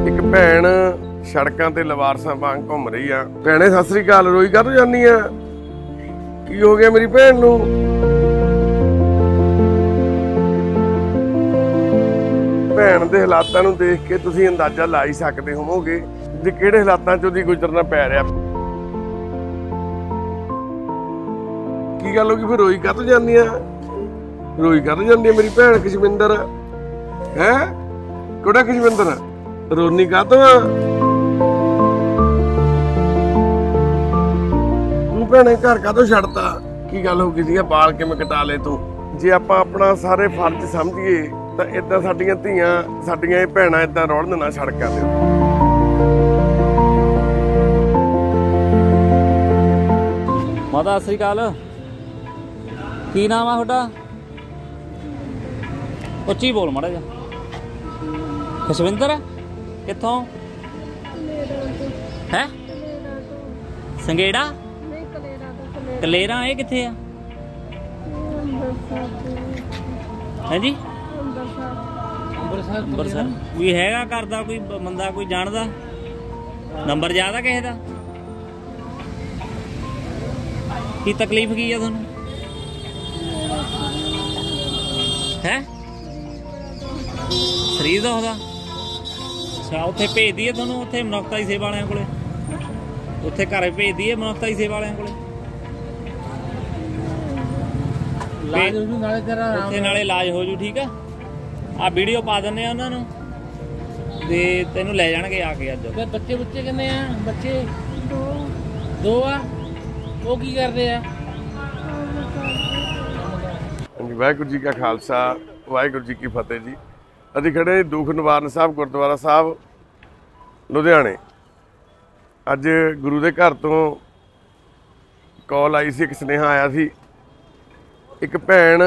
ਇੱਕ ਭੈਣ ਸੜਕਾਂ ਤੇ ਲਵਾਰਸਾਂ ਵਾਂਗ ਘੁੰਮ ਰਹੀ ਆ। ਭੈਣੇ ਸਤਿ ਸ੍ਰੀ ਅਕਾਲ। ਰੋਈ ਕਾਹਤੋਂ ਜਾਂਦੀ ਆ? ਕੀ ਹੋ ਗਿਆ ਮੇਰੀ ਭੈਣ ਨੂੰ? ਭੈਣ ਦੇ ਹਾਲਾਤਾਂ ਨੂੰ ਦੇਖ ਕੇ ਤੁਸੀਂ ਅੰਦਾਜ਼ਾ ਲਾ ਹੀ ਸਕਦੇ ਹੋਵੋਗੇ ਕਿ ਕਿਹੜੇ ਹਾਲਾਤਾਂ ਚੋਂ ਦੀ ਗੁਜ਼ਰਨਾ ਪੈ ਰਿਹਾ। ਕੀ ਗੱਲ ਹੋ ਗਈ ਫਿਰ? ਰੋਈ ਕਾਹਤੋਂ ਜਾਂਦੀ ਆ? ਰੋਈ ਕਾਹਤੋਂ ਜਾਂਦੀ ਆ ਮੇਰੀ ਭੈਣ ਖੁਸ਼ਵਿੰਦਰ? ਹੈ ਕਿਹੜਾ ਖੁਸ਼ਵਿੰਦਰ? ਰੋਨੀ ਕਾਹਤੋਂ ਆ ਤੂੰ? ਭੈਣੇ ਘਰ ਕਾਹਤੋਂ ਛੱਡਤਾ? ਕੀ ਗੱਲ ਹੋ ਗਈ ਸੀ? ਬਾਲ ਕਿਵੇਂ ਕਟਾ ਲਏ ਤੂੰ? ਜੇ ਆਪਾਂ ਆਪਣਾ ਸਾਰੇ ਫਰਜ਼ ਸਮਝੀਏ ਤਾਂ ਇਦਾਂ ਸਾਡੀਆਂ ਧੀਆਂ, ਸਾਡੀਆਂ ਇਹ ਭੈਣਾਂ ਇਦਾਂ ਰੋਲਣ ਨਾ ਸੜਕਾਂ ਤੇ। ਮਾਤਾ ਸਤਿ ਸ੍ਰੀ ਅਕਾਲ। ਕੀ ਨਾਮ ਆ ਤੁਹਾਡਾ? ਉੱਚੀ ਬੋਲ ਮਾੜਾ ਜਿਹਾ। ਖੁਸ਼ਵਿੰਦਰ ਕਿੱਥੋਂ ਹੈ? ਸੰਗੇੜਾ? ਕਲੇਰਾ। ਇਹ ਕਿੱਥੇ ਆ? ਹਾਂਜੀ ਅੰਬਰਸਰ। ਵੀ ਹੈਗਾ ਘਰ ਦਾ ਕੋਈ ਬੰਦਾ, ਕੋਈ ਜਾਣਦਾ? ਨੰਬਰ ਯਾਦ ਆ ਕਿਸੇ ਦਾ? ਕੀ ਤਕਲੀਫ ਕੀ ਆ ਤੁਹਾਨੂੰ? ਹੈ ਸਰੀਰ ਦਾ ਉਹਦਾ? ਅੱਛਾ, ਉੱਥੇ ਭੇਜ ਦਈਏ ਤੁਹਾਨੂੰ? ਉੱਥੇ ਮਨੁੱਖਤਾ ਸੇਵਾ ਵਾਲਿਆਂ ਕੋਲੇ, ਉੱਥੇ ਘਰ ਭੇਜ ਦਈਏ ਮਨੁੱਖਤਾ ਸੇਵਾ ਵਾਲਿਆਂ ਕੋਲੇ? ਉੱਥੇ ਨਾਲੇ ਇਲਾਜ ਹੋ ਜੂ। ਠੀਕ ਆ, ਆ ਵੀਡੀਓ ਪਾ ਦਿੰਦੇ ਆ ਉਹਨਾਂ ਨੂੰ ਤੇ ਤੈਨੂੰ ਲੈ ਜਾਣਗੇ ਆ ਕੇ। ਅੱਜ ਬੱਚੇ ਕਿੰਨੇ ਆ? ਬੱਚੇ ਦੋ ਆ। ਉਹ ਕੀ ਕਰਦੇ ਆ? ਵਾਹਿਗੁਰੂ ਜੀ ਕਾ ਖਾਲਸਾ, ਵਾਹਿਗੁਰੂ ਜੀ ਕੀ ਫਤਿਹ ਜੀ। ਅਸੀਂ ਖੜੇ ਦੁੱਖ ਨਿਵਾਰਨ ਸਾਹਿਬ ਗੁਰਦੁਆਰਾ ਸਾਹਿਬ ਲੁਧਿਆਣੇ। ਅੱਜ ਗੁਰੂ ਦੇ ਘਰ ਤੋਂ ਕਾਲ ਆਈ ਸੀ, ਇੱਕ ਸੁਨੇਹਾ ਆਇਆ ਸੀ। ਇੱਕ ਭੈਣ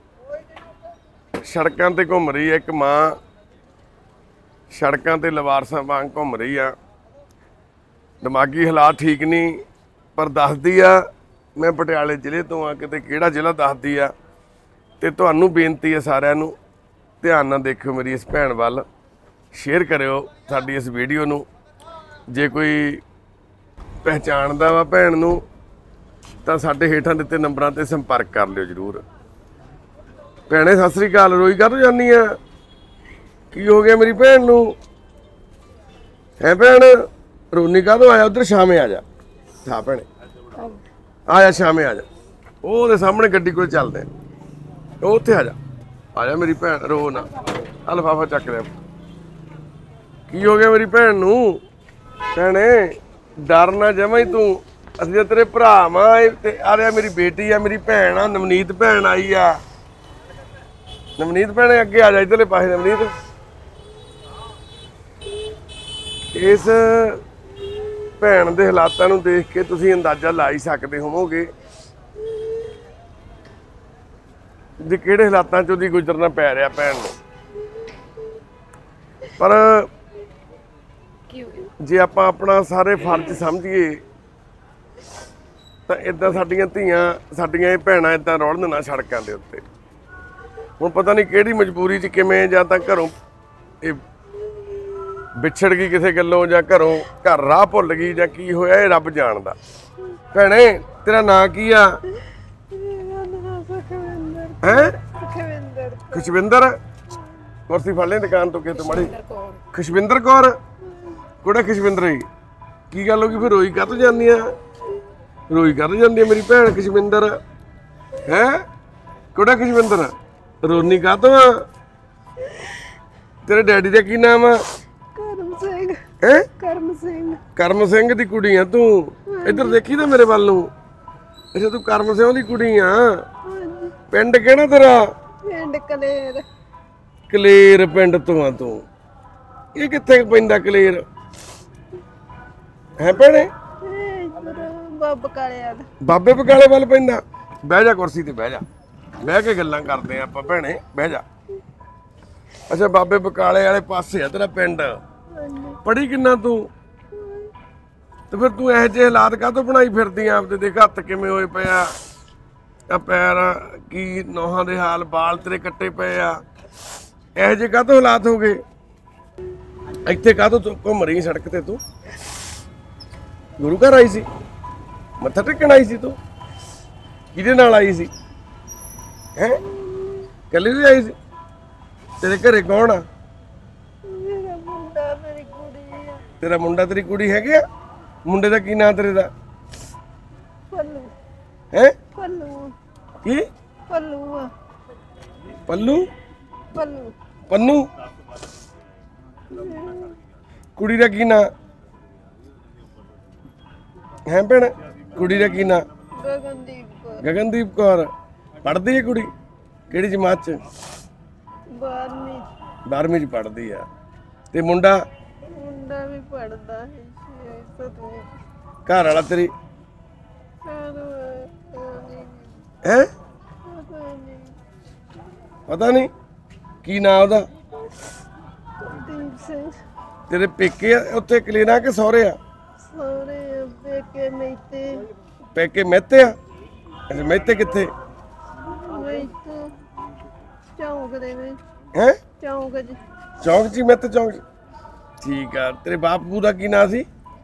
ਸੜਕਾਂ ਤੇ ਘੁੰਮ ਰਹੀ ਹੈ, ਇੱਕ ਮਾਂ ਸੜਕਾਂ ਤੇ ਲਵਾਰਸਾਂ ਵਾਂਗ ਘੁੰਮ ਰਹੀ ਆ। ਦਿਮਾਗੀ ਹਾਲਾਤ ਠੀਕ ਨਹੀਂ, ਪਰ ਦੱਸਦੀ ਆ ਮੈਂ ਪਟਿਆਲੇ ਜ਼ਿਲ੍ਹੇ ਤੋਂ ਆ, ਕਿਤੇ ਕਿਹੜਾ ਜ਼ਿਲ੍ਹਾ ਦੱਸਦੀ ਆ। ਤੇ ਤੁਹਾਨੂੰ ਬੇਨਤੀ ਹੈ ਸਾਰਿਆਂ ਨੂੰ ਧਿਆਨ ਨਾਲ ਦੇਖਿਓ ਮੇਰੀ ਇਸ ਭੈਣ ਵੱਲ, ਸ਼ੇਅਰ ਕਰਿਓ ਸਾਡੀ ਇਸ ਵੀਡੀਓ ਨੂੰ। ਜੇ ਕੋਈ ਪਹਿਚਾਣਦਾ ਵਾ ਭੈਣ ਨੂੰ ਤਾਂ ਸਾਡੇ ਹੇਠਾਂ ਦਿੱਤੇ ਨੰਬਰਾਂ ਤੇ ਸੰਪਰਕ ਕਰ ਲਿਓ ਜ਼ਰੂਰ। ਭੈਣੇ ਸਤਿ ਸ੍ਰੀ ਅਕਾਲ। ਰੋਈ ਕਾਹਤੋਂ ਜਾਂਦੀ ਆ? ਕੀ ਹੋ ਗਿਆ ਮੇਰੀ ਭੈਣ ਨੂੰ? ਹੈ ਭੈਣ ਰੋਨੀ ਕਾਹਤੋਂ? ਆਇਆ ਉਧਰ ਸ਼ਾਮੇ ਆ ਜਾ। ਹਾਂ ਭੈਣੇ ਆ ਜਾ, ਸ਼ਾਮੇ ਆ ਜਾ। ਉਹਦੇ ਸਾਹਮਣੇ ਗੱਡੀ ਕੋਲ ਚੱਲਦੇ ਆ, ਉਹ ਉੱਥੇ ਆ ਜਾ। ਆ ਜਾ ਮੇਰੀ ਭੈਣ, ਰੋ ਨਾ। ਆ ਲਿਫਾਫਾ ਚੱਕ ਲਿਆ। ਕੀ ਹੋ ਗਿਆ ਮੇਰੀ ਭੈਣ ਨੂੰ? ਭੈਣੇ ਡਰ ਨਾ ਜਮਾਂ ਹੀ ਤੂੰ, ਅਸੀਂ ਤਾਂ ਤੇਰੇ ਭਰਾ ਵਾਂ। ਤੇ ਆ ਰਿਹਾ ਮੇਰੀ ਬੇਟੀ ਆ, ਮੇਰੀ ਭੈਣ ਆ ਨਵਨੀਤ ਭੈਣ ਆਈ ਆ। ਨਵਨੀਤ ਭੈਣੇ ਅੱਗੇ ਆ ਜਾ, ਇੱਧਰਲੇ ਪਾਸੇ। ਨਵਨੀਤ ਇਸ ਭੈਣ ਦੇ ਹਾਲਾਤਾਂ ਨੂੰ ਦੇਖ ਕੇ ਤੁਸੀਂ ਅੰਦਾਜ਼ਾ ਲਾ ਹੀ ਸਕਦੇ ਹੋਵੋਗੇ ਕਿ ਕਿਹੜੇ ਹਾਲਾਤਾਂ ਚੋਂ ਦੀ ਗੁਜ਼ਰਨਾ ਪੈ ਰਿਹਾ ਭੈਣ ਨੂੰ। ਪਰ ਜੇ ਆਪਾਂ ਆਪਣਾ ਸਾਰੇ ਫਰਜ਼ ਸਮਝੀਏ ਤਾਂ ਇਦਾਂ ਸਾਡੀਆਂ ਧੀਆਂ, ਸਾਡੀਆਂ ਇਹ ਭੈਣਾਂ ਇਦਾਂ ਰੋਲਣ ਨਾ ਸੜਕਾਂ ਦੇ ਉੱਤੇ। ਹੁਣ ਪਤਾ ਨਹੀਂ ਕਿਹੜੀ ਮਜਬੂਰੀ 'ਚ ਕਿਵੇਂ, ਜਾਂ ਤਾਂ ਘਰੋਂ ਇਹ ਵਿਛੜ ਗਈ ਕਿਸੇ ਗੱਲੋਂ, ਜਾਂ ਘਰ ਰਾਹ ਭੁੱਲ ਗਈ, ਜਾਂ ਕੀ ਹੋਇਆ ਇਹ ਰੱਬ ਜਾਣਦਾ। ਭੈਣੇ ਤੇਰਾ ਨਾਂ ਕੀ ਆ? ਹੈ ਖੁਸ਼ਵਿੰਦਰ। ਕੁਰਸੀ ਫੜ ਲੈ ਦੁਕਾਨ ਤੋਂ ਕਿਸੇ ਮਾੜੀ। ਖੁਸ਼ਵਿੰਦਰ ਕੌਰ? ਕਿਹੜਾ ਖੁਸ਼ਵਿੰਦਰ? ਕੀ ਗੱਲ ਹੋ ਗਈ ਫਿਰ? ਰੋਈ ਕਾਹਤੋਂ ਜਾਂਦੀ ਆ? ਰੋਈ ਕਾਹਤੋਂ ਜਾਂਦੀ ਆ ਮੇਰੀ ਭੈਣ ਖੁਸ਼ਵਿੰਦਰ? ਹੈ ਕਿਹੜਾ ਖੁਸ਼ਵਿੰਦਰ? ਰੋਨੀ ਕਾਹਤੋਂ ਆ? ਤੇਰੇ ਡੈਡੀ ਦਾ ਕੀ ਨਾਮ ਆ? ਕਰਮ ਸਿੰਘ। ਹੈ ਕਰਮ ਸਿੰਘ। ਕਰਮ ਸਿੰਘ ਦੀ ਕੁੜੀ ਆ ਤੂੰ? ਇੱਧਰ ਦੇਖੀ ਤਾਂ ਮੇਰੇ ਵੱਲ ਨੂੰ। ਅੱਛਾ ਤੂੰ ਕਰਮ ਸਿੰਘ ਦੀ ਕੁੜੀ ਆ। ਪਿੰਡ ਕਿਹੜਾ ਤੇਰਾ? ਪਿੰਡ ਕਲੇਰ। ਕਲੇਰ ਪਿੰਡ ਤੋਂ ਆ ਤੂੰ? ਇਹ ਕਿੱਥੇ ਪੈਂਦਾ ਕਲੇਰ? ਹੈ ਭੈਣੇ? ਬਾਬੇ ਬਕਾਲੇ ਵੱਲ ਪੈਂਦਾ। ਬਹਿ ਜਾ ਕੁਰਸੀ ਤੇ, ਬਹਿ ਜਾ, ਬਹਿ ਕੇ ਗੱਲਾਂ ਕਰਦੇ ਆ ਆਪਾਂ। ਭੈਣੇ ਬਹਿ ਜਾ। ਅੱਛਾ ਬਾਬੇ ਬਕਾਲੇ ਵਾਲੇ ਪਾਸੇ ਆ ਤੇਰਾ ਪਿੰਡ। ਪੜ੍ਹੀ ਕਿੰਨਾ ਤੂੰ? ਤੇ ਫਿਰ ਤੂੰ ਇਹੋ ਜਿਹੇ ਹਾਲਾਤ ਕਾਹਤੋਂ ਬਣਾਈ ਫਿਰਦੀ ਆ ਆਪਦੇ? ਦੇਖ ਹੱਥ ਕਿਵੇਂ ਹੋਏ ਪਏ ਆ, ਪੈਰ ਕੀ ਨੋਹਾਂ ਦੇ ਹਾਲ, ਬਾਲ ਤੇਰੇ ਕੱਟੇ ਪਏ ਆ। ਇਹੋ ਜਿਹੇ ਕਾਹਤੋਂ ਹਾਲਾਤ ਹੋ ਗਏ? ਇੱਥੇ ਕਾਹਤੋਂ ਤੂੰ ਘੁੰਮ ਰਹੀ ਸੜਕ ਤੇ ਤੂੰ? ਗੁਰੂ ਘਰ ਆਈ ਸੀ? ਮੱਥਾ ਟੇਕਣ ਆਈ ਸੀ ਤੂੰ? ਕਿਹਦੇ ਨਾਲ ਆਈ ਸੀ? ਹੈ ਕੱਲੀ ਵੀ ਆਈ ਸੀ? ਤੇਰੇ ਘਰੇ ਕੌਣ ਆ? ਮੇਰਾ ਮੁੰਡਾ ਮੇਰੀ ਕੁੜੀ ਆ। ਤੇਰਾ ਮੁੰਡਾ ਤੇਰੀ ਕੁੜੀ ਹੈਗੇ ਆ? ਮੁੰਡੇ ਦਾ ਕੀ ਨਾਂ ਤੇਰੇ ਦਾ? ਪੱਲੂ ਹੈ ਪੱਲੂ ਕੀ? ਪੱਲੂ ਆ। ਪੱਲੂ? ਪੱਲੂ ਪੰਨੂ? ਕੁੜੀ ਦਾ ਕੀ ਨਾਂ ਹੈ ਭੈਣ? ਕੁੜੀ ਦਾ ਕੀ ਨਾਂ? ਗਗਨਦੀਪ ਕੌਰ। ਗਗਨਦੀਪ ਕੌਰ। ਪੜ੍ਹਦੀ ਹੈ ਕੁੜੀ? ਕਿਹੜੀ ਜਮਾਤ ਚ? 12ਵੀਂ 12ਵੀਂ ਚ ਪੜ੍ਹਦੀ ਆ। ਤੇ ਮੁੰਡਾ? ਮੁੰਡਾ ਵੀ ਪੜਦਾ ਹੈ 7ਵੀਂ। ਘਰ ਵਾਲਾ ਤੇਰੀ ਹੈ? ਪਤਾ ਨਹੀਂ ਕੀ ਨਾਂ ਉਹਦਾ? ਦੀਪ ਸਿੰਘ। ਤੇਰੇ ਪੇਕੇ ਆ ਉੱਥੇ ਕਲੀਨਾ ਕਿ ਸਹੁਰੇ ਆ? ਸੋਹਰੇ ਬੇਕੇ ਮੇਤੇ ਪੇਕੇ ਮਹਿਤੇ ਆ? ਅੱਛਾ ਮਹਿਤੇ ਕਿੱਥੇ? ਮੇਤੇ ਚੌਂਕ ਦੇ ਵਿੱਚ। ਹੈ ਚੌਂਕ ਚ। ਚੌਂਕ ਚ ਹੀ? ਮਹਿਤੇ ਚੌਂਕ ਚ? ਠੀਕ ਆ। ਤੇਰੇ ਬਾਪੂ ਦਾ ਕੀ ਨਾਂ ਸੀ?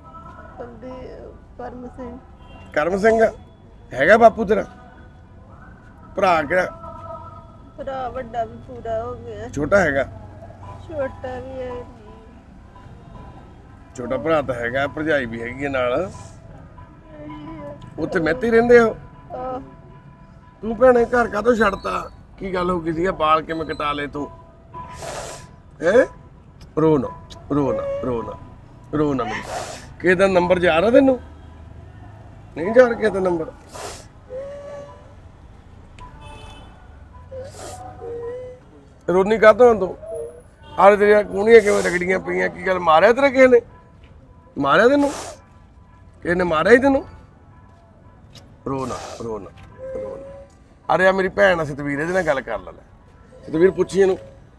ਪਰਮ ਸਿੰਘ। ਕਰਮ ਸਿੰਘ ਹੈਗਾ ਬਾਪੂ ਤੇਰਾ? ਭਰਾ ਕਿਹੜਾ? ਭਰਾ ਵੱਡਾ ਵੀ ਪੂਰਾ ਹੋ ਗਿਆ। ਛੋਟਾ ਹੈਗਾ? ਛੋਟਾ ਵੀ ਹੈ। ਛੋਟਾ ਭਰਾ ਤਾਂ ਹੈਗਾ, ਭਰਜਾਈ ਵੀ ਹੈਗੀ ਹੈ ਨਾਲ। ਉੱਥੇ ਮਹਿਤੇ ਹੀ ਰਹਿੰਦੇ ਹੋ? ਆਹ ਤੂੰ ਭੈਣੇ ਘਰ ਕਾਹਤੋਂ ਛੱਡਤਾ? ਕੀ ਗੱਲ ਹੋ ਗਈ ਸੀ? ਬਾਲ ਕਿਵੇਂ ਕਟਾ ਲਏ ਤੂੰ? ਹੈ ਰੋ ਨਾ ਰੋ ਨਾ ਰੋ ਨਾ ਰੋ ਨਾ। ਮੈਨੂੰ ਕਿਸੇ ਦਾ ਨੰਬਰ ਜਾ ਰਿਹਾ ਤੈਨੂੰ? ਨਹੀਂ ਜਾ ਰਿਹਾ ਕਿਸੇ ਦਾ ਨੰਬਰ? ਰੋਣੀ ਕਾਹਤੋਂ ਤੂੰ? ਆਲੇ ਤੇਰੀਆਂ ਕੂਣੀਆਂ ਕਿਵੇਂ ਰਗੜੀਆਂ ਪਈਆਂ? ਕੀ ਗੱਲ ਮਾਰਿਆ ਤੇਰੇ ਕਿਸੇ ਨੇ? ਮਾਰਿਆ ਤੈਨੂੰ? ਕਿਸੇ ਨੇ ਮਾਰਿਆ ਹੀ ਤੈਨੂੰ? ਰੋ ਨਾ ਰੋ ਨਾ ਰੋ ਨਾ। ਅਰੇ ਆ ਮੇਰੀ ਭੈਣ ਆ ਸਤਵੀਰ, ਇਹਦੇ ਨਾਲ ਗੱਲ ਕਰ ਲੈ। ਸਤਵੀਰ ਪੁੱਛੀ ਇਹਨੂੰ।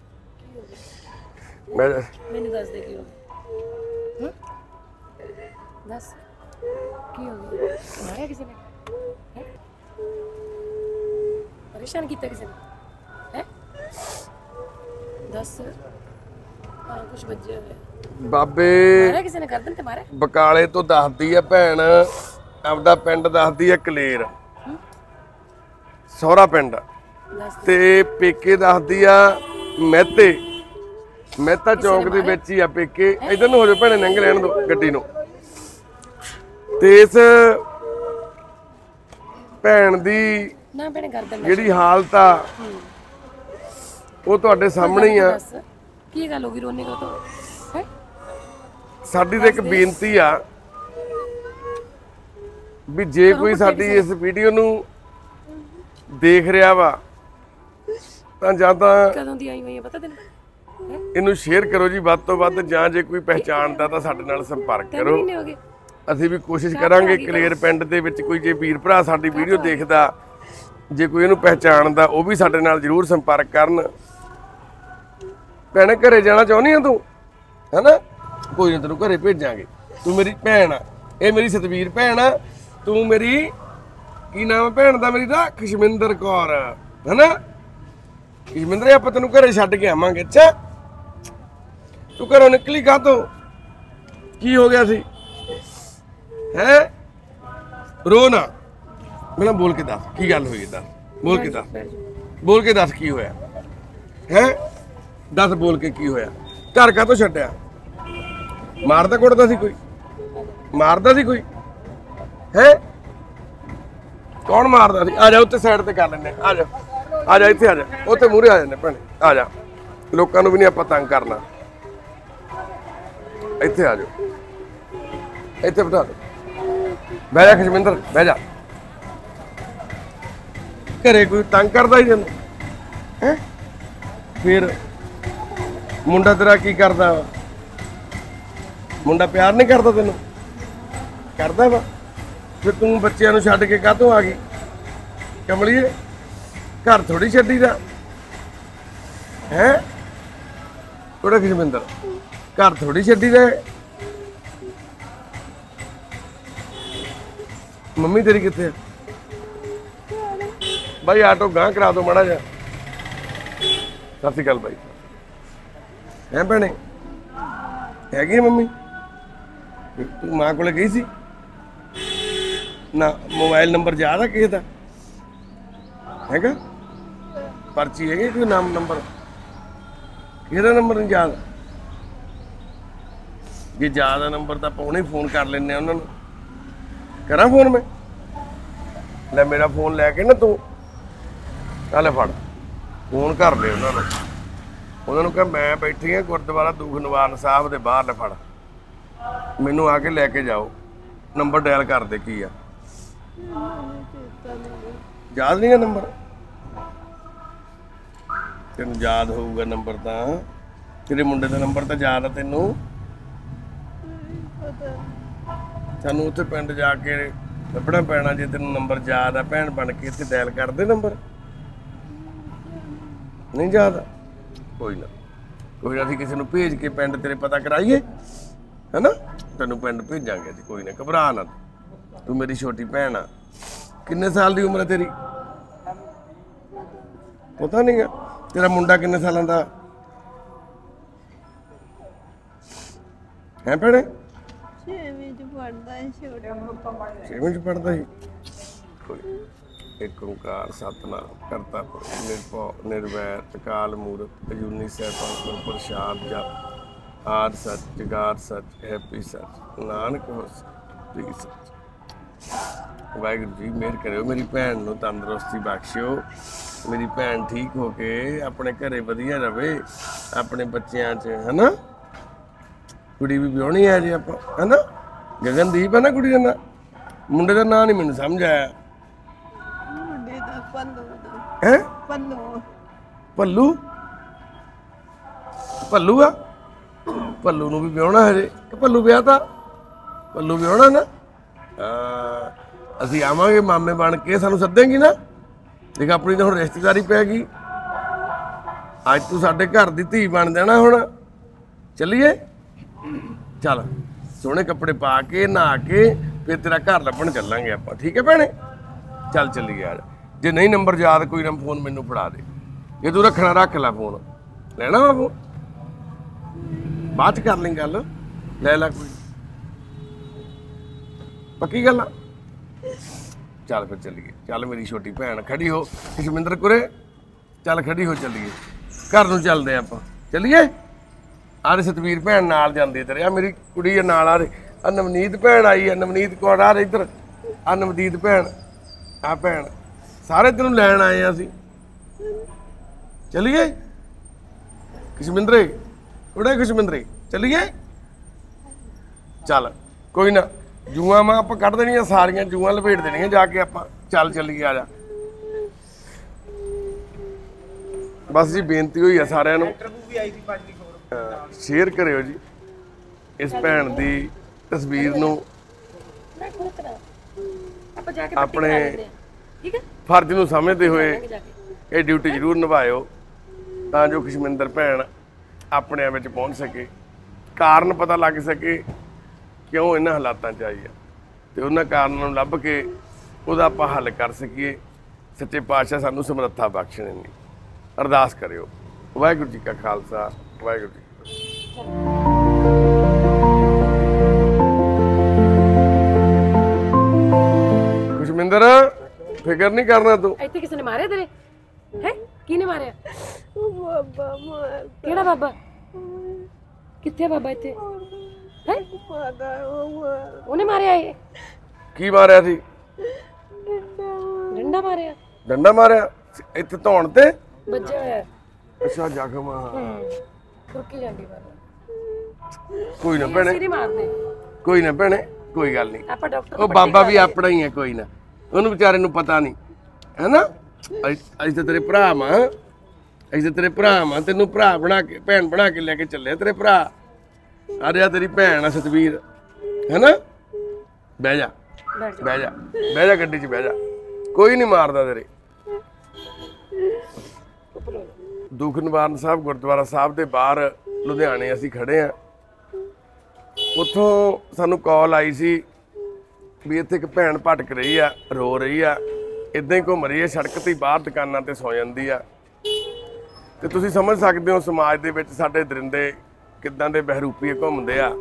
ਮੈਨੂੰ ਦੱਸ ਦੇ ਕੀ ਹੋ ਗਿਆ। ਦੱਸ ਕੀ ਹੋ ਗਿਆ? ਮਾਰਿਆ ਕਿਸੇ ਨੇ? ਹੈਂ? ਪਰੇਸ਼ਾਨ ਕੀਤਾ ਕਿਸੇ ਨੇ? ਹੈ ਦੱਸ। ਹਾਂ ਕੁਛ ਵੱਜਿਆ ਹੋਇਆ। ਬਾਬੇ ਮਾਰਿਆ ਕਿਸੇ ਨੇ? ਗਰਦਨ ਤੇ ਮਾਰਿਆ? ਬਕਾਲੇ ਤੋਂ ਦੱਸਦੀ ਆ ਭੈਣ, ਆਪਦਾ ਪਿੰਡ ਦੱਸਦੀ ਆ ਕਲੇਰ, ਸਹੁਰਾ ਪਿੰਡ। ਦੱਸ ਤੇ ਪੇਕੇ ਦੱਸਦੀ ਆ ਮਹਿਤੇ, ਮਹਿਤਾ ਚੌਂਕ ਦੇ ਵਿੱਚ ਹੀ ਆ ਪੇਕੇ। ਇਧਰ ਨੂੰ ਹੋ ਜਾ ਭੈਣੇ, ਲੰਘ ਲੈਣ ਦੋ ਗੱਡੀ ਨੂੰ। ਤੇ ਇਸ ਭੈਣ ਦੀ ਨਾ ਭੈਣੇ ਗਰਦਨ ਜਿਹੜੀ ਹਾਲਤ ਆ ਉਹ ਤੁਹਾਡੇ ਸਾਹਮਣੇ ਹੀ ਆ। ਦੱਸ ਕੀ ਗੱਲ ਹੋ ਗਈ? ਰੋਣੇ ਕੋ ਤੋਂ ਹੈ? ਸਾਡੀ ਤਾਂ ਇੱਕ ਬੇਨਤੀ ਆ ਵੀ ਜੇ ਕੋਈ ਸਾਡੀ ਇਸ ਵੀਡੀਓ ਨੂੰ ਦੇਖ ਰਿਹਾ ਵਾ ਤਾਂ ਜਾਂ ਤਾਂ ਕਦੋਂ ਦੀ ਆਈ ਹੋਈ ਹੈ ਪਤਾ ਤੈਨੂੰ? ਹੈਂ? ਇਹਨੂੰ ਸ਼ੇਅਰ ਕਰੋ ਜੀ ਵੱਧ ਤੋਂ ਵੱਧ, ਜਾਂ ਜੇ ਕੋਈ ਪਹਿਚਾਣਦਾ ਤਾਂ ਸਾਡੇ ਨਾਲ ਸੰਪਰਕ 3 ਕਰੋ। ਮਹੀਨੇ ਹੋ ਗਏ। ਅਸੀਂ ਵੀ ਕੋਸ਼ਿਸ਼ ਕਰਾਂਗੇ ਕਲੇਰ ਪਿੰਡ ਦੇ ਵਿੱਚ ਕੋਈ ਜੇ ਵੀਰ ਭਰਾ ਸਾਡੀ ਵੀਡੀਓ ਦੇਖਦਾ, ਜੇ ਕੋਈ ਇਹਨੂੰ ਪਹਿਚਾਣਦਾ, ਉਹ ਵੀ ਸਾਡੇ ਨਾਲ ਜ਼ਰੂਰ ਸੰਪਰਕ ਕਰਨ। ਭੈਣੇ ਘਰੇ ਜਾਣਾ ਚਾਹੁੰਦੀ ਆ ਤੂੰ? ਹੈਨਾ ਕੋਈ ਨਾ, ਤੈਨੂੰ ਘਰੇ ਭੇਜਾਂਗੇ। ਤੂੰ ਮੇਰੀ ਭੈਣ ਆ, ਇਹ ਮੇਰੀ ਸਤਵੀਰ ਭੈਣ ਆ। ਤੂੰ ਮੇਰੀ ਕੀ ਨਾਮ ਭੈਣ ਦਾ? ਮੇਰੀ ਦਾ ਖੁਸ਼ਮਿੰਦਰ ਕੌਰ, ਹੈਨਾ ਖੁਸ਼ਮਿੰਦਰ। ਆਪਾਂ ਤੈਨੂੰ ਘਰੇ ਛੱਡ ਕੇ ਆਵਾਂਗੇ। ਅੱਛਾ ਤੂੰ ਘਰੋਂ ਨਿਕਲੀ ਕਾਹਤੋਂ? ਕੀ ਹੋ ਗਿਆ ਸੀ? ਹੈ ਰੋ ਨਾ, ਮੈਨੂੰ ਬੋਲ ਕੇ ਦੱਸ ਕੀ ਗੱਲ ਹੋਈ? ਦੱਸ ਬੋਲ ਕੇ ਦੱਸ, ਬੋਲ ਕੇ ਦੱਸ ਕੀ ਹੋਇਆ? ਹੈ ਦੱਸ ਬੋਲ ਕੇ ਕੀ ਹੋਇਆ? ਘਰ ਕਾਹਤੋਂ ਛੱਡਿਆ? ਮਾਰਦਾ ਕੁੱਟਦਾ ਸੀ ਕੋਈ? ਮਾਰਦਾ ਸੀ ਕੋਈ? ਹੈ ਕੌਣ ਮਾਰਦਾ ਸੀ? ਆ ਜਾ ਉੱਤੇ ਸਾਈਡ ਤੇ ਕਰ ਲੈਂਦੇ। ਆ ਜਾ ਆ ਜਾ, ਇੱਥੇ ਆ ਜਾ, ਉੱਥੇ ਮੂਹਰੇ ਆ ਜਾਂਦੇ ਭੈਣੇ। ਆ ਜਾ, ਲੋਕਾਂ ਨੂੰ ਵੀ ਨਹੀਂ ਆਪਾਂ ਤੰਗ ਕਰਨਾ। ਇੱਥੇ ਆ ਜਾਓ, ਇੱਥੇ ਬਿਠਾ ਦੋ। ਬਹਿ ਜਾ ਖੁਸ਼ਮਿੰਦਰ, ਬਹਿ ਜਾ। ਘਰੇ ਕੋਈ ਤੰਗ ਕਰਦਾ ਹੀ ਤੈਨੂੰ? ਹੈ ਫਿਰ ਮੁੰਡਾ ਤੇਰਾ ਕੀ ਕਰਦਾ ਵਾ? ਮੁੰਡਾ ਪਿਆਰ ਨਹੀਂ ਕਰਦਾ ਤੈਨੂੰ? ਕਰਦਾ ਵਾ। ਫਿਰ ਤੂੰ ਬੱਚਿਆਂ ਨੂੰ ਛੱਡ ਕੇ ਕਾਹਤੋਂ ਆ ਗਈ ਕਮਲੀਏ? ਘਰ ਥੋੜੀ ਛੱਡੀ ਦਾ ਹੈ? ਥੋੜਾ ਖੁਸ਼ਮਿੰਦਰ, ਘਰ ਥੋੜੀ ਛੱਡੀ ਦਾ। ਮੰਮੀ ਤੇਰੀ ਕਿੱਥੇ ਆ? ਬਾਈ ਆਟੋ ਗਾਂ ਕਰਾ ਦੋ ਮਾੜਾ ਜਿਹਾ। ਸਤਿ ਸ਼੍ਰੀ ਅਕਾਲ ਬਾਈ। ਹੈ ਭੈਣੇ ਹੈਗੀ ਆ ਮੰਮੀ? ਤੂੰ ਮਾਂ ਕੋਲੇ ਗਈ ਸੀ ਨਾ? ਮੋਬਾਈਲ ਨੰਬਰ ਯਾਦ ਆ ਕਿਸੇ ਦਾ ਹੈਗਾ? ਪਰਚੀ ਹੈਗੀ ਕੋਈ ਨਾਮ ਨੰਬਰ? ਕਿਹਦਾ ਨੰਬਰ ਨਹੀਂ ਯਾਦ? ਜੇ ਯਾਦ ਆ ਨੰਬਰ ਤਾਂ ਆਪਾਂ ਹੁਣੇ ਫੋਨ ਕਰ ਲੈਂਦੇ ਆ ਉਹਨਾਂ ਨੂੰ। ਕਰਾਂ ਫੋਨ ਮੈਂ? ਲੈ ਮੇਰਾ ਫੋਨ ਲੈ ਕੇ ਨਾ ਤੂੰ ਆ ਲੈ ਫੜ ਫੋਨ ਕਰ ਲੈ ਉਹਨਾਂ ਨੂੰ ਕਹ ਮੈਂ ਬੈਠੀ ਆ ਗੁਰਦੁਆਰਾ ਦੂਖ ਨਿਵਾਰਨ ਸਾਹਿਬ ਦੇ ਬਾਹਰ। ਲੈ ਫੜ ਮੈਨੂੰ ਆ ਕੇ ਲੈ ਕੇ ਜਾਓ। ਨੰਬਰ ਡਾਇਲ ਕਰ ਦੇ ਕੀ ਆ? ਯਾਦ ਨਹੀਂ ਆ ਨੰਬਰ? ਤੈਨੂੰ ਯਾਦ ਹੋਊਗਾ ਨੰਬਰ ਤਾਂ। ਤੇਰੇ ਮੁੰਡੇ ਦਾ ਨੰਬਰ ਤਾਂ ਯਾਦ ਆ ਤੈਨੂੰ? ਸਾਨੂੰ ਉੱਥੇ ਪਿੰਡ ਜਾ ਕੇ ਲੱਭਣਾ ਪੈਣਾ ਜੇ ਤੈਨੂੰ ਨੰਬਰ ਯਾਦ ਆ। ਭੈਣ ਬਣ ਕੇ ਇੱਥੇ ਡਾਇਲ ਕਰ ਦੇ ਨੰਬਰ। ਨਹੀਂ ਯਾਦ? ਕੋਈ ਨਾ ਅਸੀਂ ਕਿਸੇ ਨੂੰ ਭੇਜ ਕੇ ਪਿੰਡ ਤੇਰੇ ਪਤਾ ਕਰਾਈਏ ਹੈਨਾ? ਤੈਨੂੰ ਪਿੰਡ ਭੇਜਾਂਗੇ ਜੀ, ਕੋਈ ਨਾ ਘਬਰਾ ਨਾ। ਤੂੰ ਮੇਰੀ ਛੋਟੀ ਭੈਣ ਆ। ਕਿੰਨੇ ਸਾਲ ਦੀ ਉਮਰ ਹੈ ਤੇਰੀ? ਪਤਾ ਨਹੀਂ ਆ। ਤੇਰਾ ਮੁੰਡਾ ਕਿੰਨੇ ਸਾਲਾਂ ਦਾ ਹੈ ਭੈਣੇ? 6ਵੀਂ ਚ ਪੜਦਾ ਹੈ ਛੋਟਾ। 6ਵੀਂ ਚ ਪੜਦਾ ਸੀ। ਕੋਈ ਇੱਕ ਓਂਕਾਰ ਸਤਿਨਾਮ ਕਰਤਾ ਪੁਰਖ ਨਿਰਭਉ ਨਿਰਵੈਰ ਅਕਾਲ ਮੂਰਤ ਅਜੂਨੀ ਸੈਭੰ ਪ੍ਰਸਾਦ ਜਪ ਆਦ ਸੱਚ ਜੁਗਾਦ ਸੱਚ ਹੈਪੀ ਸੱਚ ਨਾਨਕ ਹੋਸੀ ਸੱਚ। ਵਾਹਿਗੁਰੂ ਜੀ ਮਿਹਰ ਕਰਿਓ ਮੇਰੀ ਭੈਣ ਨੂੰ ਤੰਦਰੁਸਤੀ ਬਖਸ਼ਿਓ। ਮੇਰੀ ਭੈਣ ਠੀਕ ਹੋ ਕੇ ਆਪਣੇ ਘਰੇ ਵਧੀਆ ਰਵੇ ਆਪਣੇ ਬੱਚਿਆਂ 'ਚ ਹੈਨਾ। ਕੁੜੀ ਵੀ ਵਿਆਹਣੀ ਹੈ ਜੀ ਆਪਾਂ ਹੈਨਾ। ਗਗਨਦੀਪ ਹੈ ਨਾ ਕੁੜੀ ਦਾ ਨਾਂ? ਮੁੰਡੇ ਦਾ ਨਾਂ ਨਹੀਂ ਮੈਨੂੰ ਸਮਝ ਆਇਆ। ਮੁੰਡੇ ਦਾ ਹੈ ਪੱਲੂ। ਭੱਲੂ? ਭੱਲੂ ਆ? ਭੱਲੂ ਨੂੰ ਵੀ ਵਿਆਹਣਾ ਹਜੇ ਕਿ ਭੱਲੂ ਵਿਆਹ ਤਾਂ? ਭੱਲੂ ਵਿਆਹਣਾ ਨਾ? ਅਸੀਂ ਆਵਾਂਗੇ ਮਾਮੇ ਬਣ ਕੇ। ਸਾਨੂੰ ਸੱਦੇਂਗੀ ਨਾ? ਦੇਖ ਆਪਣੀ ਤਾਂ ਹੁਣ ਰਿਸ਼ਤੇਦਾਰੀ ਪੈ ਗਈ। ਅੱਜ ਤੂੰ ਸਾਡੇ ਘਰ ਦੀ ਧੀ ਬਣ ਜਾਣਾ ਹੁਣ। ਚੱਲੀਏ? ਚੱਲ ਸੋਹਣੇ ਕੱਪੜੇ ਪਾ ਕੇ ਨਹਾ ਕੇ ਫਿਰ ਤੇਰਾ ਘਰ ਲੱਭਣ ਚੱਲਾਂਗੇ ਆਪਾਂ। ਠੀਕ ਹੈ ਭੈਣੇ? ਚੱਲ ਚੱਲੀਏ ਯਾਰ। ਜੇ ਨਹੀਂ ਨੰਬਰ ਯਾਦ ਕੋਈ ਨਾ ਫੋਨ ਮੈਨੂੰ ਫੜਾ ਦੇ। ਜੇ ਤੂੰ ਰੱਖਣਾ ਰੱਖ ਲੈ ਫੋਨ। ਲੈਣਾ ਵਾ ਫੋਨ? ਬਾਅਦ ਚ ਕਰ ਲਈ ਗੱਲ। ਲੈ ਲੈ ਕੋਈ ਪੱਕੀ ਗੱਲ ਆ। ਚੱਲ ਫਿਰ ਚੱਲੀਏ। ਚੱਲ ਮੇਰੀ ਛੋਟੀ ਭੈਣ ਖੜੀ ਹੋ। ਖੁਸ਼ਮਿੰਦਰ ਕੁਰੇ ਚੱਲ ਖੜੀ ਹੋ। ਚੱਲੀਏ ਘਰ ਨੂੰ ਚੱਲਦੇ ਆਪਾਂ। ਚੱਲੀਏ? ਆਰੇ ਸਤਵੀਰ ਭੈਣ ਨਾਲ ਜਾਂਦੀ ਤੇਰੇ। ਆ ਮੇਰੀ ਕੁੜੀ ਆ ਨਾਲ। ਆ ਨਵਨੀਤ ਭੈਣ ਆਈ ਆ। ਨਵਨੀਤ ਕੌਰ ਆ ਇੱਧਰ। ਆ ਨਵਦੀਪ ਭੈਣ ਆ ਭੈਣ। ਸਾਰੇ ਤੈਨੂੰ ਲੈਣ ਆਏ ਆ ਅਸੀਂ। ਚੱਲੀਏ? ਖੁਸ਼ਮਿੰਦਰੇ ਉੜੇ ਖੁਸ਼ਮਿੰਦਰੇ ਚੱਲੀਏ? ਚੱਲ ਕੋਈ ਨਾ ਜੂਆਂ ਮਾਂ ਆਪਾਂ ਕੱਢ ਦੇਣੀਆਂ ਸਾਰੀਆਂ। ਜੂਆਂ ਲਪੇਟ ਦੇਣੀਆਂ ਜਾ ਕੇ ਆਪਾਂ। ਚੱਲ ਚੱਲੀਏ ਆ ਜਾ। ਬਸ ਜੀ ਬੇਨਤੀ ਹੋਈ ਆ ਸਾਰਿਆਂ ਨੂੰ ਸ਼ੇਅਰ ਕਰਿਓ ਜੀ ਇਸ ਭੈਣ ਦੀ ਤਸਵੀਰ ਨੂੰ। ਆਪਣੇ ਫਰਜ਼ ਨੂੰ ਸਮਝਦੇ ਹੋਏ ਇਹ ਡਿਊਟੀ ਜ਼ਰੂਰ ਨਿਭਾਇਓ ਤਾਂ ਜੋ ਖੁਸ਼ਮਿੰਦਰ ਭੈਣ ਆਪਣੇ ਵਿੱਚ ਪਹੁੰਚ ਸਕੇ। ਕਾਰਨ ਪਤਾ ਲੱਗ ਸਕੇ ਕਿਉਂ ਇਹਨਾਂ ਹਾਲਾਤਾਂ 'ਚ ਆਈ ਆ ਤੇ ਉਹਨਾਂ ਕਾਰਨਾਂ ਨੂੰ ਲੱਭ ਕੇ ਉਹਦਾ ਆਪਾਂ ਹੱਲ ਕਰ ਸਕੀਏ। ਸੱਚੇ ਪਾਤਸ਼ਾਹ ਸਾਨੂੰ ਸਮਰੱਥਾ ਬਖਸ਼ਣ ਦੀ ਅਰਦਾਸ ਕਰਿਓ। ਵਾਹਿਗੁਰੂ ਜੀ ਕਾ ਖਾਲਸਾ ਵਾਹਿਗੁਰੂ ਜੀ ਕੀ ਫਤਿਹ। ਖੁਸ਼ਮਿੰਦਰ ਫਿਕਰ ਨਹੀਂ ਕਰਨਾ ਤੂੰ। ਇੱਥੇ ਕਿਸੇ ਨੇ ਮਾਰਿਆ ਤੇਰੇ? ਹੈ ਕਿਹਨੇ ਮਾਰਿਆ? ਬਾਬਾ ਮਾਰ ਕਿਹੜਾ ਬਾਬਾ? ਕਿੱਥੇ ਬਾਬਾ ਇੱਥੇ? ਹੈ ਉਹਨੇ ਮਾਰਿਆ? ਇਹ ਕੀ ਮਾਰਿਆ ਸੀ? ਡੰਡਾ ਮਾਰਿਆ? ਡੰਡਾ ਮਾਰਿਆ ਇੱਥੇ ਧੌਣ ਤੇ ਵੱਜਿਆ ਹੋਇਆ। ਅੱਛਾ ਜ਼ਖਮ ਆ। ਫੁਰਕੀ ਜਾਂਦੀ ਬਾਬਾ। ਕੋਈ ਨਾ ਭੈਣੇ ਸਿਰੇ ਮਾਰਦੇ। ਕੋਈ ਨਾ ਭੈਣੇ ਕੋਈ ਗੱਲ ਨਹੀਂ। ਆਪਾਂ ਡਾਕਟਰ ਉਹ ਬਾਬਾ ਵੀ ਆਪਣਾ ਹੀ ਹੈ। ਕੋਈ ਨਾ ਉਹਨੂੰ ਵਿਚਾਰੇ ਨੂੰ ਪਤਾ ਨਹੀਂ ਹੈ ਨਾ। ਅਸੀਂ ਤਾਂ ਤੇਰੇ ਭਰਾ ਮਾਂ। ਅਸੀਂ ਤਾਂ ਤੇਰੇ ਭਰਾ ਮਾਂ। ਤੈਨੂੰ ਭਰਾ ਬਣਾ ਕੇ ਭੈਣ ਬਣਾ ਕੇ ਲੈ ਕੇ ਚੱਲੇ ਤੇਰੇ ਭਰਾ। ਆ ਰਿਹਾ ਤੇਰੀ ਭੈਣ ਆ ਸਤਵੀਰ ਹੈ ਨਾ। ਬਹਿ ਜਾ ਬਹਿ ਜਾ ਬਹਿ ਜਾ ਗੱਡੀ 'ਚ ਬਹਿ ਜਾ। ਕੋਈ ਨਹੀਂ ਮਾਰਦਾ ਤੇਰੇ। ਦੁੱਖ ਨਿਵਾਰਨ ਸਾਹਿਬ ਗੁਰਦੁਆਰਾ ਸਾਹਿਬ ਦੇ ਬਾਹਰ ਲੁਧਿਆਣੇ ਅਸੀਂ ਖੜੇ ਆ। ਉੱਥੋਂ ਸਾਨੂੰ ਕਾਲ ਆਈ ਸੀ ਵੀ ਇੱਥੇ ਇੱਕ ਭੈਣ ਭਟਕ ਰਹੀ ਆ, ਰੋ ਰਹੀ ਆ, ਇਦਾਂ ਹੀ ਘੁੰਮ ਰਹੀ ਆ ਸੜਕ ਤੇ ਬਾਹਰ ਦੁਕਾਨਾਂ ਤੇ ਸੌ ਜਾਂਦੀ ਆ। ਤੇ ਤੁਸੀਂ ਸਮਝ ਸਕਦੇ ਹੋ ਸਮਾਜ ਦੇ ਵਿੱਚ ਸਾਡੇ ਦਰਿੰਦੇ ਕਿੱਦਾਂ ਦੇ ਬਹਿਰੂਪੀਏ ਘੁੰਮਦੇ ਆ।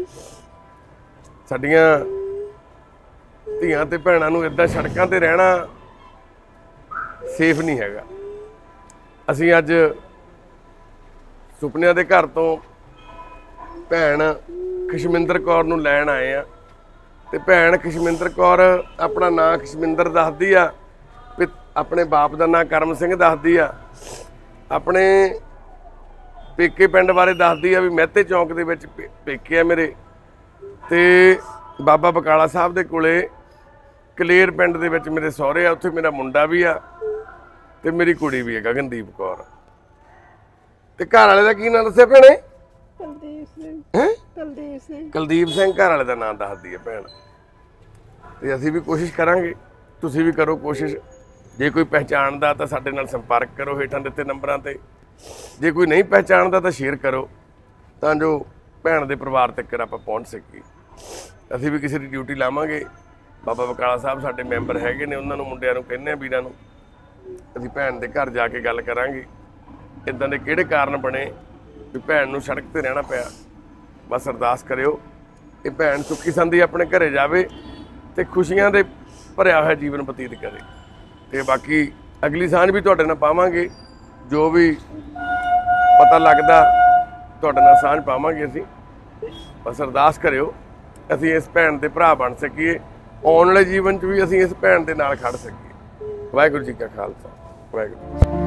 ਸਾਡੀਆਂ ਧੀਆਂ ਤੇ ਭੈਣਾਂ ਨੂੰ ਇਦਾਂ ਸੜਕਾਂ ਤੇ ਰਹਿਣਾ ਸੇਫ ਨਹੀਂ ਹੈਗਾ। ਅਸੀਂ ਅੱਜ ਸੁਪਨਿਆਂ ਦੇ ਘਰ ਤੋਂ ਭੈਣ ਖੁਸ਼ਮਿੰਦਰ ਕੌਰ ਨੂੰ ਲੈਣ ਆਏ ਆ ਤੇ ਭੈਣ ਖੁਸ਼ਮਿੰਦਰ ਕੌਰ ਆਪਣਾ ਨਾਂ ਖੁਸ਼ਮਿੰਦਰ ਦੱਸਦੀ ਆ, ਆਪਣੇ ਬਾਪ ਦਾ ਨਾਂ ਕਰਮ ਸਿੰਘ ਦੱਸਦੀ ਆ, ਆਪਣੇ ਪੇਕੇ ਪਿੰਡ ਬਾਰੇ ਦੱਸਦੀ ਆ ਵੀ ਮਹਿਤੇ ਚੌਂਕ ਦੇ ਵਿੱਚ ਪੇਕੇ ਆ ਮੇਰੇ, ਤੇ ਬਾਬਾ ਬਕਾਲਾ ਸਾਹਿਬ ਦੇ ਕੋਲੇ ਕਲੇਰ ਪਿੰਡ ਦੇ ਵਿੱਚ ਮੇਰੇ ਸਹੁਰੇ ਆ, ਉੱਥੇ ਮੇਰਾ ਮੁੰਡਾ ਵੀ ਆ ਤੇ ਮੇਰੀ ਕੁੜੀ ਵੀ ਹੈ ਗਗਨਦੀਪ ਕੌਰ। ਤੇ ਘਰ ਵਾਲੇ ਦਾ ਕੀ ਨਾਂ ਦੱਸਿਆ ਭੈਣੇ? ਕੁਲਦੀਪ ਸਿੰਘ। ਹੈਂ? ਕੁਲਦੀਪ ਸਿੰਘ। ਕੁਲਦੀਪ ਸਿੰਘ ਘਰ ਵਾਲੇ ਦਾ ਨਾਂ ਦੱਸਦੀ ਹੈ ਭੈਣ। ਤੇ ਅਸੀਂ ਵੀ ਕੋਸ਼ਿਸ਼ ਕਰਾਂਗੇ, ਤੁਸੀਂ ਵੀ ਕਰੋ ਕੋਸ਼ਿਸ਼। ਜੇ ਕੋਈ ਪਹਿਚਾਣਦਾ ਤਾਂ ਸਾਡੇ ਨਾਲ ਸੰਪਰਕ ਕਰੋ ਹੇਠਾਂ ਦਿੱਤੇ ਨੰਬਰਾਂ ਤੇ। ਜੇ ਕੋਈ ਨਹੀਂ ਪਹਿਚਾਣਦਾ ਤਾਂ ਸ਼ੇਅਰ ਕਰੋ ਤਾਂ ਜੋ ਭੈਣ ਦੇ ਪਰਿਵਾਰ ਤੱਕ ਆਪਾਂ ਪਹੁੰਚ ਸਕੀਏ। ਅਸੀਂ ਵੀ ਕਿਸੇ ਦੀ ਡਿਊਟੀ ਲਾਵਾਂਗੇ। ਬਾਬਾ ਬਕਾਲਾ ਸਾਹਿਬ ਸਾਡੇ ਮੈਂਬਰ ਹੈਗੇ ਨੇ, ਉਹਨਾਂ ਨੂੰ ਮੁੰਡਿਆਂ ਨੂੰ ਕਹਿੰਦੇ ਆ ਵੀਰਾਂ ਨੂੰ, ਅਸੀਂ ਭੈਣ ਦੇ ਘਰ ਜਾ ਕੇ ਗੱਲ ਕਰਾਂਗੇ ਇੱਦਾਂ ਦੇ ਕਿਹੜੇ ਕਾਰਨ ਬਣੇ ਵੀ ਭੈਣ ਨੂੰ ਸੜਕ ਤੇ ਰਹਿਣਾ ਪਿਆ। ਬਸ ਅਰਦਾਸ ਕਰਿਓ ਇਹ ਭੈਣ ਸੁੱਖੀ ਸੰਦੀ ਆਪਣੇ ਘਰੇ ਜਾਵੇ ਤੇ ਖੁਸ਼ੀਆਂ ਦੇ ਭਰਿਆ ਹੋਇਆ ਜੀਵਨ ਬਤੀਤ ਕਰੇ। ਤੇ ਬਾਕੀ ਅਗਲੀ ਸਾਂਝ ਵੀ ਤੁਹਾਡੇ ਨਾਲ ਪਾਵਾਂਗੇ, ਜੋ ਵੀ ਪਤਾ ਲੱਗਦਾ ਤੁਹਾਡੇ ਨਾਲ ਸਾਂਝ ਪਾਵਾਂਗੇ ਅਸੀਂ। ਬਸ ਅਰਦਾਸ ਕਰਿਓ ਅਸੀਂ ਇਸ ਭੈਣ ਦੇ ਭਰਾ ਬਣ ਸਕੀਏ, ਆਉਣ ਵਾਲੇ ਜੀਵਨ 'ਚ ਵੀ ਅਸੀਂ ਇਸ ਭੈਣ ਦੇ ਨਾਲ ਖੜ ਸਕੀਏ। ਵਾਹਿਗੁਰੂ ਜੀ ਕਾ ਖਾਲਸਾ, ਵਾਹਿਗੁਰੂ।